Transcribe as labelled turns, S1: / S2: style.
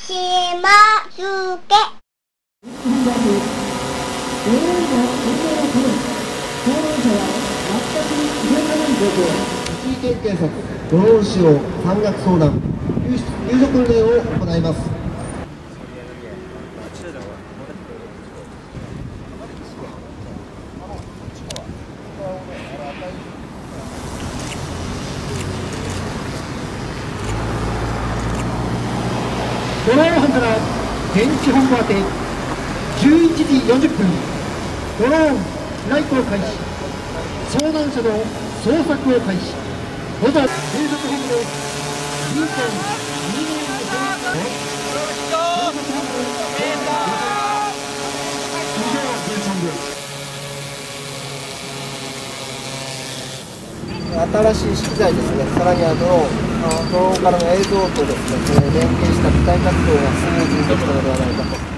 S1: しますけ。
S2: 一時検査、ドローン使用、山岳相談、救助訓練を行います。
S3: ドローン班から現地本部宛て11時40分、ドローンフライトを開始、遭難者の捜索を開始。どうぞ、警察本部です。2.2名の
S2: 新しい資材ですね、さらにはドローンからの映像とですね、連携した機体活動がスムーズにできたのではないかと。